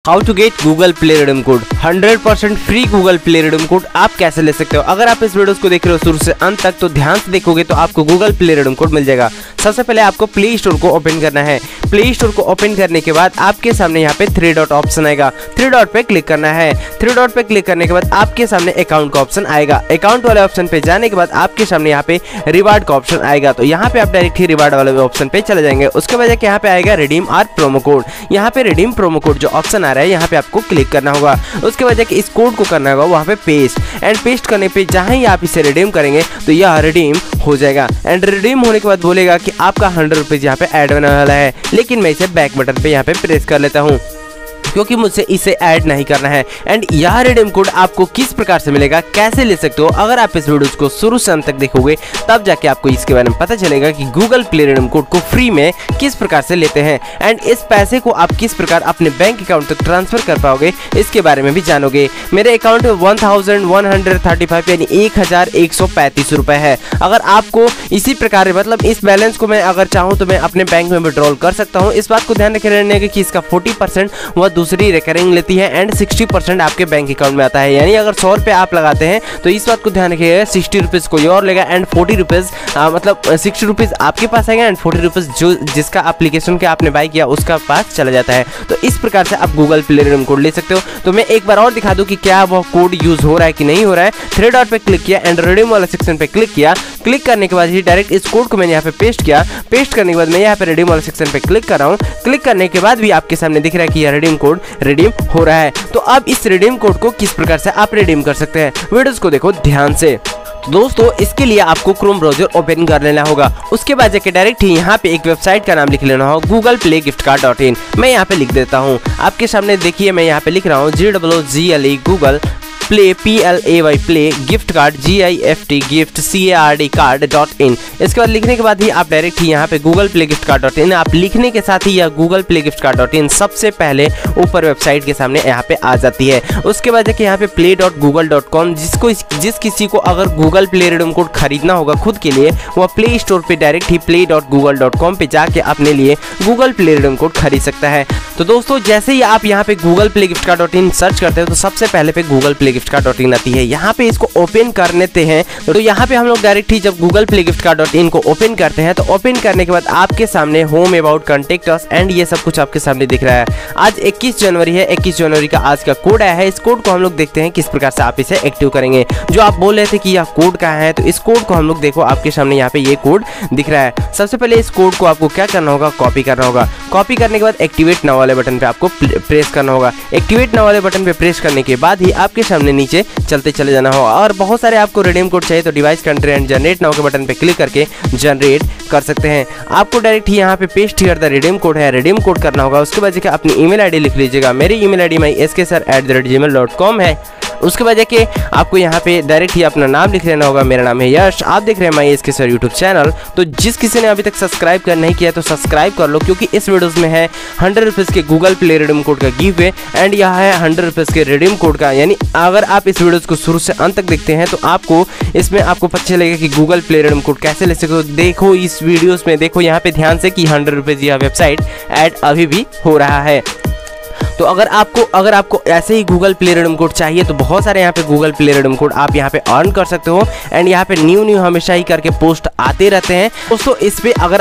How to get Google play redeem code. 100% free Google play redeem code आप कैसे ले सकते हो। अगर आप इस वीडियो को देख रहे हो शुरू से अंत तक तो ध्यान से देखोगे तो आपको गूगल प्ले रिडीम कोड मिल जाएगा। सबसे पहले आपको प्ले स्टोर को ओपन करना है। प्ले स्टोर को ओपन करने के बाद आपके सामने यहाँ पे 3 डॉट ऑप्शन आएगा। 3 डॉट पे क्लिक करना है। 3 डॉट पे क्लिक करने के बाद आपके सामने अकाउंट का ऑप्शन आएगा। अकाउंट वाले ऑप्शन पे जाने के बाद आपके सामने यहाँ पे रिवार्ड का ऑप्शन आएगा। तो यहाँ पे आप डायरेक्ट ही रिवार्ड वाले ऑप्शन पे चले जाएंगे। उसके बाद यहाँ पे आएगा रिडीम आर प्रोमो कोड। यहाँ पे रिडीम प्रोमो कोड जो ऑप्शन आ रहा है यहाँ पे आपको क्लिक करना होगा। उसके बाद इस कोड को करना होगा वहाँ पे पेस्ट एंड पेस्ट करने पे जहाँ ही आप इसे रिडीम करेंगे तो यह रिडीम हो जाएगा। एंड रिडीम होने के बाद बोलेगा कि आपका 100 रुपीज़ यहाँ पे ऐड होने वाला है, लेकिन मैं इसे बैक बटन पे यहाँ पे प्रेस कर लेता हूँ क्योंकि मुझसे इसे ऐड नहीं करना है। एंड यह रिडीम कोड आपको किस प्रकार से मिलेगा, कैसे ले सकते हो, अगर आप इस वीडियो को शुरू से अंत तक देखोगे तब जाके आपको इसके बारे में पता चलेगा कि गूगल प्ले रिडीम कोड को फ्री में किस प्रकार से लेते हैं एंड इस पैसे को आप किस प्रकार अपने बैंक अकाउंट तक ट्रांसफर कर पाओगे इसके बारे में भी जानोगे। मेरे अकाउंट में 1135 यानी 1135 रुपए है। अगर आपको इसी प्रकार मतलब इस बैलेंस को मैं अगर चाहूँ तो मैं अपने बैंक में विड्रॉल कर सकता हूँ। इस बात को ध्यान रखे रहने कि इसका 40% वह दूसरी रिकरिंग लेती है एंड 60% आपके बैंक अकाउंट में आता है। यानी अगर 100 रुपये आप लगाते हैं तो इस बात को ध्यान रखिएगा 60 रुपीज़ कोई और लेगा एंड 40 रुपीज़ मतलब 60 रुपीज़ आपके पास आएगा एंड 40 रुपीज़ जो जिसका एप्लीकेशन के आपने बाय किया उसका पास चला जाता है। तो इस प्रकार से आप गूगल प्ले रिडीम कोड ले सकते हो। तो मैं एक बार और दिखा दूं कि क्या वह कोड यूज हो रहा है कि नहीं हो रहा है। 3 डॉट पे क्लिक किया एंड रिडीम वाला सेक्शन पे क्लिक किया। क्लिक करने के बाद ही डायरेक्ट इस कोड को मैंने यहाँ पे पेस्ट किया। पेस्ट करने के बाद मैं यहाँ पे रिडीम वाला सेक्शन पे क्लिक कर रहा हूँ। क्लिक करने के बाद भी आपके सामने दिख रहा है कि यह रिडीम कोड रिडीम हो रहा है। तो अब इस रिडीम कोड को किस प्रकार से आप रिडीम कर सकते हैं, वीडियोस को देखो ध्यान से। तो दोस्तों इसके लिए आपको क्रोम ब्राउजर ओपन कर लेना होगा। उसके बाद जाके डायरेक्ट ही यहाँ पे एक वेबसाइट का नाम लिख लेना होगा googleplaygiftcard.in। मैं यहाँ पे लिख देता हूँ। आपके सामने देखिए मैं यहाँ पे लिख रहा हूँ GOOGLE Google play PLAY play gift card GIFT gift CARD card. इसके बाद लिखने के बाद ही आप डायरेक्ट ही यहाँ पे गूगल प्ले गिफ्ट कार्ड.in आप लिखने के साथ ही यह गूगल प्ले गिफ्ट कार्ड.in सबसे पहले ऊपर वेबसाइट के सामने यहाँ पे आ जाती है। उसके बाद देखिए यहाँ पे play.google.com जिस किसी को अगर गूगल प्ले रिडीम कोड खरीदना होगा खुद के लिए वह प्ले स्टोर पे डायरेक्ट ही play.google.com पे जाके अपने लिए गूगल प्ले रिडीम कोड खरीद सकता है। तो दोस्तों जैसे ही आप यहाँ पे Google play gift card search करते हो तो सबसे पहले पे गूगल प्ले गिफ्ट कार्ड.in आती है। यहाँ पे इसको ओपन कर लेते हैं। तो यहाँ पे हम लोग डायरेक्ट ही जब गूगल प्ले गिफ्ट कार्ड.in को ओपन करते हैं तो ओपन करने के बाद आपके सामने home about contact us and ये सब कुछ आपके सामने दिख रहा है। आज 21 जनवरी है। 21 जनवरी का आज का कोड आया है। इस कोड को हम लोग देखते हैं किस प्रकार से आप इसे एक्टिव करेंगे। जो आप बोल रहे थे कि यह कोड कहाँ है तो इस कोड को हम लोग देखो आपके सामने यहाँ पे ये कोड दिख रहा है। सबसे पहले इस कोड को आपको क्या करना होगा, कॉपी करना होगा। कॉपी करने के बाद एक्टिवेट नाउ वाले बटन पे आपको प्रेस करना होगा। एक्टिवेट नाउ वाले बटन पे प्रेस करने के बाद ही आपके सामने नीचे चलते चले जाना होगा। और बहुत सारे आपको रिडीम कोड चाहिए तो device country and generate now के बटन पे क्लिक करके जनरेट कर सकते हैं। आपको डायरेक्ट ही यहाँ पे paste here the redeem code है, रिडीम कोड करना होगा। उसके बाद देखिए अपनी ईमेल आईडी लिख लीजिएगा। मेरी ईमेल आईडी mysksir@gmail.com है। उसके बाद जाके आपको यहाँ पे डायरेक्ट ही अपना नाम लिख लेना होगा। मेरा नाम है यश। आप देख रहे हैं mysksir यूट्यूब चैनल। तो जिस किसी ने अभी तक सब्सक्राइब कर नहीं किया तो सब्सक्राइब कर लो क्योंकि इस वीडियोस में है 100 रुपीज़ के गूगल प्ले रिडीम कोड का गिव वे एंड यह है 100 रुपीज़ के रिडीम कोड का। यानी अगर आप इस वीडियोस को शुरू से अंत तक देखते हैं तो आपको इसमें आपको पता चलेगा कि गूगल प्ले रिडीम कोड कैसे ले सकते हो। देखो इस वीडियोस में देखो यहाँ पे ध्यान से कि 100 रुपीज़ यह वेबसाइट ऐड अभी भी हो रहा है। तो अगर आपको ऐसे ही गूगल प्ले रिडीम कोड चाहिए तो बहुत सारे यहाँ पे गूगल प्ले रिडीम कोड आप यहाँ पे अर्न कर सकते हो एंड यहाँ पे न्यू हमेशा ही करके पोस्ट आते रहते हैं दोस्तों। इस पे अगर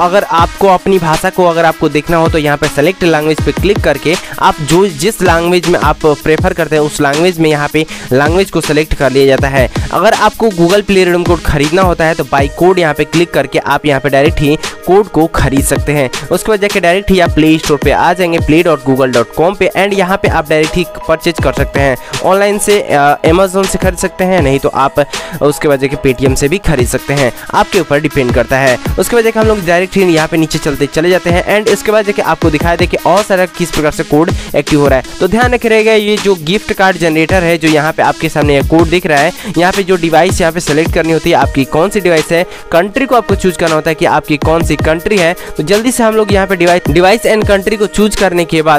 आपको अपनी भाषा को अगर आपको देखना हो तो यहाँ पे सेलेक्ट लैंग्वेज पे क्लिक करके आप जिस लैंग्वेज में आप प्रेफर करते हैं उस लैंग्वेज में यहाँ पे लैंग्वेज को सेलेक्ट कर लिया जाता है। अगर आपको गूगल प्ले रिडीम कोड खरीदना होता है तो बाई कोड यहाँ पे क्लिक करके आप यहाँ पे डायरेक्ट ही कोड को खरीद सकते हैं। उसके बाद जाके डायरेक्ट ही आप प्ले स्टोर पे आ जाएंगे play.google.com पे एंड यहाँ पे आप डायरेक्ट ही परचेज कर सकते हैं। ऑनलाइन से अमेज़न से खरीद सकते हैं, नहीं तो आप उसके बाद जाके पेटीएम से भी खरीद सकते हैं, आपके ऊपर डिपेंड करता है। उसके बाद जाके हम लोग डायरेक्ट ही यहाँ पे नीचे चलते चले जाते हैं एंड इसके बाद जाके आपको दिखाया दे कि और सारा किस प्रकार से कोड एक्टिव हो रहा है। तो ध्यान रखिएगा ये जो गिफ्ट कार्ड जनरेटर है जो यहाँ पे आपके सामने ये कोड दिख रहा है, यहाँ पे जो डिवाइस यहाँ पे सेलेक्ट करनी होती है आपकी कौन सी डिवाइस है, कंट्री को आपको चूज करना होता है कि आपकी कौन सी कंट्री है। तो जल्दी से हम लोग यहाँ पे डिवाइस एंड कंट्री को चूज करने के बाद आपके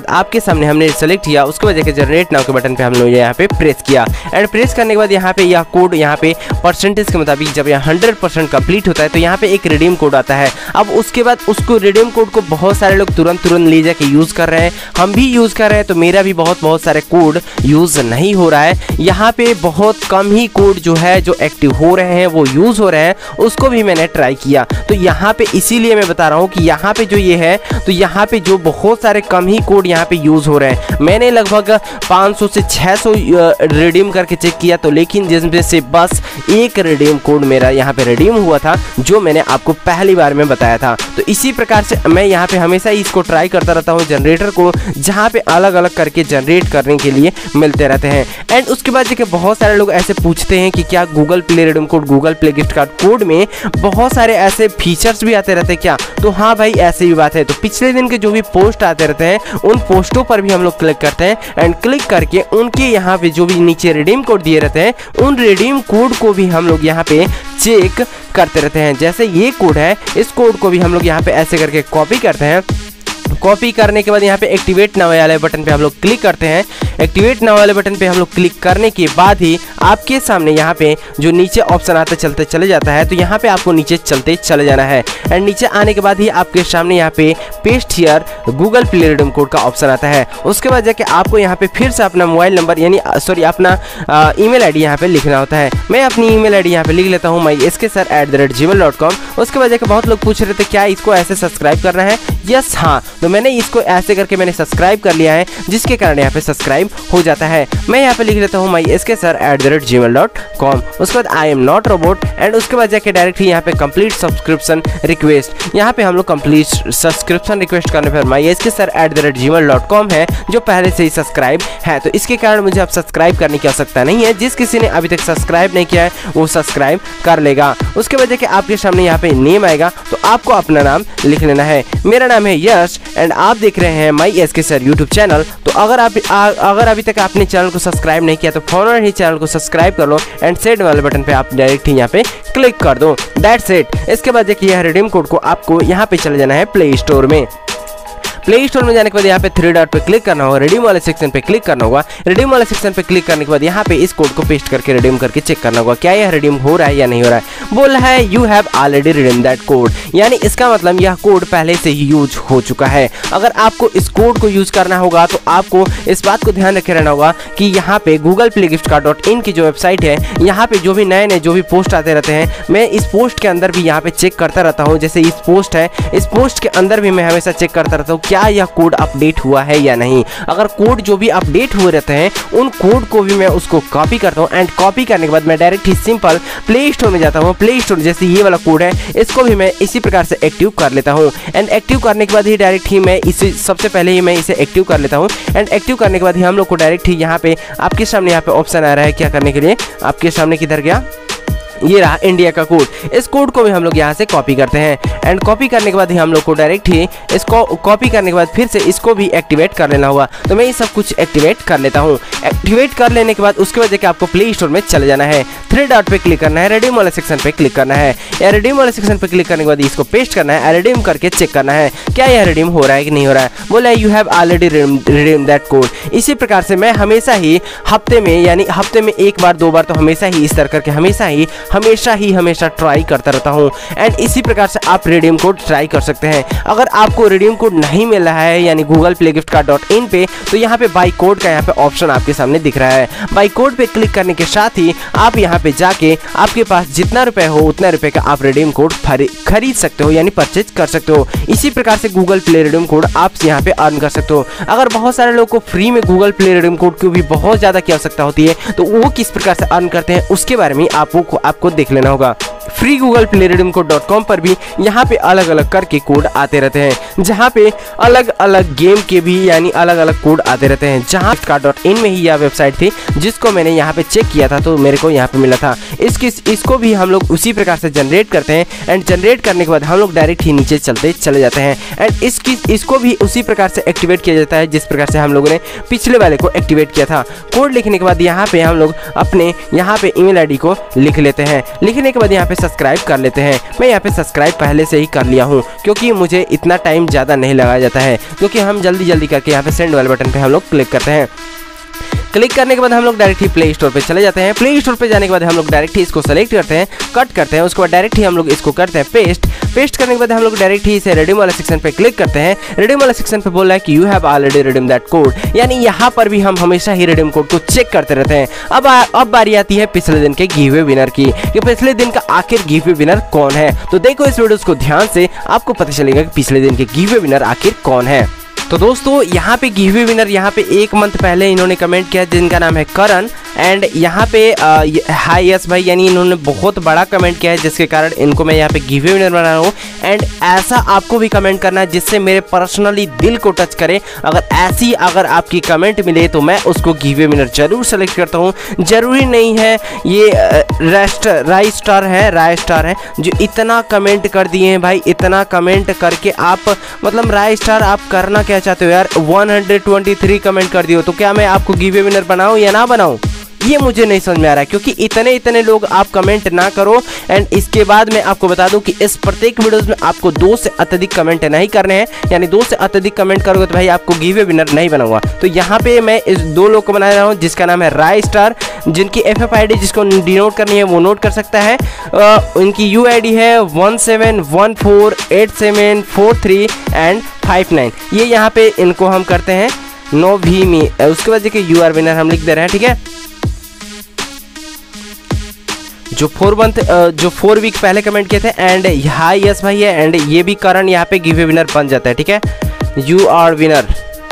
सामने हमने सेलेक्ट किया, उसके बाद जाके जनरेट नाउ के बटन पे हम लोग यहाँ पे प्रेस किया एंड प्रेस करने के बाद यहाँ पे यह कोड यहाँ पे परसेंटेज के मुताबिक जब यह 100% कंप्लीट होता है तो यहाँ पे एक रिडीम कोड आता है। अब उसके बाद उसको रिडीम कोड को बहुत सारे लोग तुरंत ले जाके यूज़ कर रहे हैं, हम भी यूज़ कर रहे हैं, तो मेरा भी बहुत सारे कोड यूज़ नहीं हो रहा है। यहाँ पे बहुत कम ही कोड जो है जो एक्टिव हो रहे हैं वो यूज़ हो रहे हैं, उसको भी मैंने ट्राई किया। तो यहाँ पे इसीलिए मैं बता रहा हूँ कि यहाँ पे जो ये है तो यहाँ पे जो बहुत सारे कम ही कोड यहाँ पे यूज़ हो रहे हैं। मैंने लगभग 500 से 600 रिडीम करके चेक किया, तो लेकिन जिसमें से बस एक रिडीम कोड मेरा यहाँ पे रिडीम हुआ था जो मैंने आपको पहली बार में बताया था। तो इसी प्रकार से मैं यहाँ पे हमेशा ही इसको ट्राई करता रहता हूँ, जनरेटर को जहाँ पे अलग अलग करके जनरेट करने के लिए मिलते रहते हैं। एंड उसके बाद देखिए बहुत सारे लोग ऐसे पूछते हैं कि क्या Google play redeem code, Google play gift card code में बहुत सारे ऐसे फीचर्स भी आते रहते हैं क्या? तो हाँ भाई, ऐसे ही बात है। तो पिछले दिन के जो भी पोस्ट आते रहते हैं उन पोस्टों पर भी हम लोग क्लिक करते हैं एंड क्लिक करके उनके यहाँ पे जो भी नीचे रिडीम कोड दिए रहते हैं उन रिडीम कोड को भी हम लोग यहाँ पे चेक करते रहते हैं। जैसे ये कोड है, इस कोड को भी हम लोग यहाँ पे ऐसे करके कॉपी करते हैं। कॉपी करने के बाद यहाँ पे एक्टिवेट नाउ वाले बटन पे हम लोग क्लिक करते हैं। एक्टिवेट नाउ वाले बटन पे हम लोग क्लिक करने के बाद ही आपके सामने यहाँ पे जो नीचे ऑप्शन आता चलते चले जाता है, तो यहाँ पे आपको नीचे चलते चले जाना है एंड नीचे आने के बाद ही आपके सामने यहाँ पे paste here Google play redeem code का ऑप्शन आता है। उसके बाद जाके आपको यहाँ पे फिर से अपना मोबाइल नंबर यानी सॉरी अपना ईमेल आईडी यहाँ पे लिखना होता है। मैं अपनी ईमेल आईडी यहाँ पे लिख लेता हूँ myesker@gmail.com। उसके बाद जाके बहुत लोग पूछ रहे थे क्या इसको ऐसे सब्सक्राइब करना है? यस, हाँ, तो मैंने इसको ऐसे करके मैंने सब्सक्राइब कर लिया है, जिसके कारण यहाँ पे सब्सक्राइब हो जाता है। मैं यहाँ पे लिख लेता हूँ myesker@gmail.com। उसके बाद I am not robot and उसके बाद जाके डायरेक्टली यहाँ पे कंप्लीट सब्सक्रिप्शन रिक्वेस्ट, यहाँ पे हम लोग कंप्लीट सब्सक्रिप्शन रिक्वेस्ट करने पर myesker@gmail.com है जो पहले से ही सब्सक्राइब है, तो इसके कारण मुझे अब सब्सक्राइब करने की आवश्यकता नहीं है। जिस किसी ने अभी तक सब्सक्राइब नहीं किया है वो सब्सक्राइब कर लेगा। उसके बाद जाके आपके सामने यहाँ पे नेम आएगा, तो आपको अपना नाम लिख लेना है। मेरा नाम है यश एंड आप देख रहे हैं myesker यूट्यूब चैनल। तो अगर अभी तक आपने चैनल को सब्सक्राइब नहीं किया तो फौरन ही चैनल को सब्सक्राइब कर लो एंड सेट वाले बटन पे आप डायरेक्ट ही यहाँ पे क्लिक कर दो। That's it. इसके बाद देखिए यह रिडीम कोड को आपको यहाँ पे चले जाना है प्ले स्टोर में। प्ले स्टोर में जाने के बाद यहाँ पे 3 डॉट पे क्लिक करना होगा, रिडीम वाले सेक्शन पे क्लिक करना होगा। रिडीम वाले सेक्शन पे क्लिक करने के बाद यहाँ पे इस कोड को पेस्ट करके रिडीम करके चेक करना होगा क्या यह रिडीम हो रहा है या नहीं हो रहा है। बोल रहा है you have already redeem that code, यानी इसका मतलब यह कोड पहले से ही यूज हो चुका है। अगर आपको इस कोड को यूज करना होगा तो आपको इस बात को ध्यान रखे रहना होगा कि यहाँ पे Google play gift card .in की जो वेबसाइट है, यहाँ पे जो भी नए जो भी पोस्ट आते रहते हैं, मैं इस पोस्ट के अंदर भी यहाँ पे चेक करता रहता हूँ। जैसे इस पोस्ट है, इस पोस्ट के अंदर भी मैं हमेशा चेक करता रहता हूँ क्या यह कोड अपडेट हुआ है या नहीं। अगर कोड जो भी अपडेट हुए रहते हैं उन कोड को भी मैं उसको कॉपी करता हूँ एंड कॉपी करने के बाद मैं डायरेक्ट ही सिंपल प्ले स्टोर में जाता हूँ। प्ले स्टोर जैसे ये वाला कोड है इसको भी मैं इसी प्रकार से एक्टिव कर लेता हूँ एंड एक्टिव करने के बाद ही डायरेक्ट ही मैं इसे सबसे पहले ही मैं इसे एक्टिव कर लेता हूँ एंड एक्टिव करने के बाद ही हम लोग को डायरेक्ट ही यहाँ पे आपके सामने यहाँ पे ऑप्शन आ रहा है क्या करने के लिए। आपके सामने किधर गया, ये रहा इंडिया का कोड। इस कोड को भी हम लोग यहाँ से कॉपी करते हैं एंड कॉपी करने के बाद ही हम लोग को डायरेक्ट ही इसको कॉपी करने के बाद फिर से इसको भी एक्टिवेट कर लेना होगा। तो मैं ये सब कुछ एक्टिवेट कर लेता हूँ। एक्टिवेट कर लेने के बाद उसके बाद आपको प्ले स्टोर में चले जाना है, 3 डॉट पे क्लिक करना है, रिडीम वाले सेक्शन पे क्लिक करना है। या रिडीम वाले सेक्शन पे क्लिक करने के बाद इसको पेस्ट करना है, रिडीम करके चेक करना है क्या यह रिडीम हो रहा है कि नहीं हो रहा है। बोला you have already redeem that code. इसी प्रकार से मैं हमेशा ही हफ्ते में यानी हफ्ते में 1 बार 2 बार तो हमेशा ही इस तरह करके हमेशा ट्राई करता रहता हूं एंड इसी प्रकार से आप रिडीम कोड ट्राई कर सकते हैं। अगर आपको रिडीम कोड नहीं मिल रहा है यानी Google play gift card .in पे, तो यहाँ पे बाई कोड का यहाँ पे ऑप्शन आपके सामने दिख रहा है। बाई कोड पे क्लिक करने के साथ ही आप यहाँ पे जाके आपके पास जितना रुपए हो उतना रुपए का आप रिडीम कोड खरीद सकते हो यानी परचेज कर सकते हो। इसी प्रकार से गूगल प्ले रिडीम कोड आप यहाँ पे अर्न कर सकते हो। अगर बहुत सारे लोगों को फ्री में गूगल प्ले रिडीम कोड की भी बहुत ज़्यादा की आवश्यकता होती है तो वो किस प्रकार से अर्न करते हैं उसके बारे में आपको देख लेना होगा। Free Google play redeem code .com पर भी यहाँ पे अलग अलग करके कोड आते रहते हैं, जहाँ पे अलग अलग गेम के भी यानी अलग अलग कोड आते रहते हैं। जहाँ .in में ही यह वेबसाइट थी जिसको मैंने यहाँ पे चेक किया था तो मेरे को यहाँ पे मिला था। इसको भी हम लोग उसी प्रकार से जनरेट करते हैं एंड जनरेट करने के बाद हम लोग डायरेक्ट ही नीचे चले जाते हैं एंड इसको भी उसी प्रकार से एक्टिवेट किया जाता है जिस प्रकार से हम लोगों ने पिछले वाले को एक्टिवेट किया था। कोड लिखने के बाद यहाँ पे हम लोग अपने यहाँ पे ईमेल आईडी को लिख लेते हैं। लिखने के बाद यहाँ पे सब्सक्राइब कर लेते हैं। मैं यहाँ पे सब्सक्राइब पहले से ही कर लिया हूँ क्योंकि मुझे इतना टाइम ज़्यादा नहीं लगाया जाता है, क्योंकि हम जल्दी करके यहाँ पे सेंड वाले बटन पे हम लोग क्लिक करते हैं। क्लिक करने के बाद हम लोग डायरेक्ट ही प्ले स्टोर पे चले जाते हैं। प्ले स्टोर पे जाने के बाद हम लोग डायरेक्ट ही इसको सेलेक्ट करते हैं, कट करते हैं, उसके बाद डायरेक्ट ही हम लोग इसको करते हैं पेस्ट करने के बाद हम लोग डायरेक्ट ही इसे रिडीम वाले सेक्शन पे क्लिक करते हैं। रिडीम वाले सेक्शन पे बोल रहा है कि you have already redeem that code, यानी यहाँ पर भी हम हमेशा ही रिडीम कोड को चेक करते रहते हैं। अब बारी आती है पिछले दिन के गिव विनर की, कि पिछले दिन का आखिर गिव विनर कौन है। तो देखो इस वीडियो को ध्यान से, आपको पता चलेगा कि पिछले दिन के गिव विनर आखिर कौन है। तो दोस्तों यहाँ पे गिवे विनर यहाँ पे 1 मंथ पहले इन्होंने कमेंट किया जिनका नाम है करण, एंड यहाँ पे हाय यस भाई, यानी इन्होंने बहुत बड़ा कमेंट किया है जिसके कारण इनको मैं यहाँ पे गिवे विनर बना रहा हूँ। एंड ऐसा आपको भी कमेंट करना है जिससे मेरे पर्सनली दिल को टच करे। अगर आपकी कमेंट मिले तो मैं उसको गिवे विनर जरूर सेलेक्ट करता हूँ। जरूरी नहीं है ये राय स्टार है जो इतना कमेंट कर दिए हैं भाई। इतना कमेंट करके आप मतलब राय स्टार आप करना क्या चाहते हो यार? 123 कमेंट कर दियो, तो क्या मैं आपको गिवे विनर बनाऊं या ना बनाऊं, ये मुझे नहीं समझ में आ रहा है। क्योंकि इतने लोग आप कमेंट ना करो। एंड इसके बाद मैं आपको बता दूं कि इस प्रत्येक वीडियोस में आपको 2 से अत्यधिक कमेंट नहीं करने हैं, यानी 2 से अत्यधिक कमेंट करोगे तो भाई आपको गिवे विनर नहीं बनाऊंगा। तो यहाँ पे मैं इस 2 लोग को बना रहा हूँ जिसका नाम है राय स्टार, जिनकी FFID जिसको डिनोट करनी है वो नोट कर सकता है। उनकी UID है 17148743 एंड 59। ये यहाँ पे इनको हम करते हैं नो भी मी, उसके बाद देखिए यू आर विनर हम लिख दे रहे हैं, ठीक है। जो 4 वीक पहले कमेंट किए थे, एंड हाय यस भाई है, एंड ये भी करण यहाँ पे गिवे विनर बन जाता है, ठीक है। You are winner.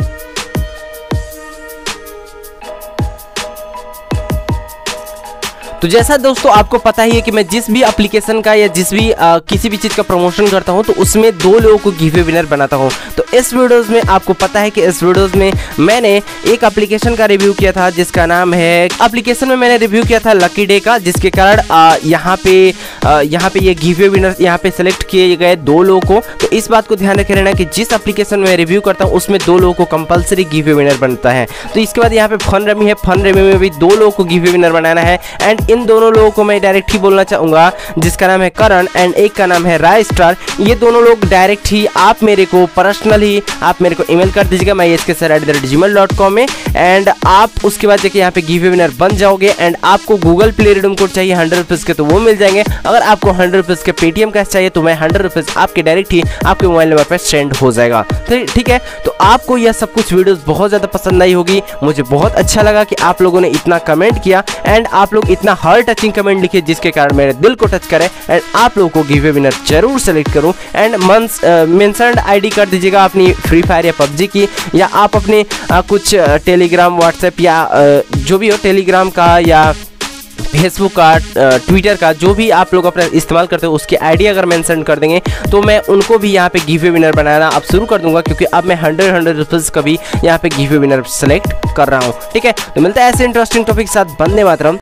तो जैसा दोस्तों आपको पता ही है कि मैं जिस भी एप्लीकेशन का या जिस भी किसी भी चीज़ का प्रमोशन करता हूं तो उसमें 2 लोगों को गिवे विनर बनाता हूं। तो इस वीडियोस में आपको पता है कि इस वीडियोस में मैंने एक एप्लीकेशन का रिव्यू किया था जिसका नाम है, एप्लीकेशन में मैंने रिव्यू किया था लकी डे का, जिसके कारण यहाँ पे ये गिवे विनर यहाँ पे सेलेक्ट किए गए 2 लोगों को। तो इस बात को ध्यान रखे रहना कि जिस एप्लीकेशन में रिव्यू करता हूँ उसमें 2 लोगों को कंपलसरी गिवे विनर बनता है। तो इसके बाद यहाँ पे फन रमी है, फन रमी में भी 2 लोगों को गिवे विनर बनाना है। एंड इन दोनों लोगों को मैं डायरेक्ट ही बोलना चाहूँगा, जिसका नाम है करण एंड एक का नाम है राय स्टार। ये दोनों लोग डायरेक्ट ही आप मेरे को पर्सनली आप मेरे को ईमेल कर दीजिएगा mayesker@gmail.com में, एंड आप उसके बाद देखिए यहाँ पे गिवे विनर बन जाओगे। एंड आपको गूगल प्ले रिडीम कोड चाहिए 100 रुपीज़ के तो वो मिल जाएंगे। अगर आपको 100 रुपीज़ के पेटीएम कैश चाहिए तो मैं 100 रुपीज़ आपके डायरेक्ट ही आपके मोबाइल नंबर पर सेंड हो जाएगा। तो ठीक है, तो आपको यह सब कुछ वीडियोस बहुत ज़्यादा पसंद आई होगी। मुझे बहुत अच्छा लगा कि आप लोगों ने इतना कमेंट किया एंड आप लोग इतना हार्ट टचिंग कमेंट लिखे जिसके कारण मेरे दिल को टच करे। एंड आप लोगों को गिवे विनर जरूर सेलेक्ट करूं। एंड मेंशन्ड आईडी कर दीजिएगा अपनी फ्री फायर या पबजी की, या आप अपने कुछ टेलीग्राम व्हाट्सएप या जो भी हो टेलीग्राम का या फेसबुक का ट्विटर का जो भी आप लोग अपना इस्तेमाल करते हो उसकी आईडी अगर मेंशन कर देंगे तो मैं उनको भी यहाँ पे गिवे विनर बनाना अब शुरू कर दूंगा, क्योंकि अब मैं 100 रुपीज़ का भी यहाँ पे गिवे विनर सेलेक्ट कर रहा हूँ। ठीक है, तो मिलता है ऐसे इंटरेस्टिंग टॉपिक के साथ। वंदे मातरम।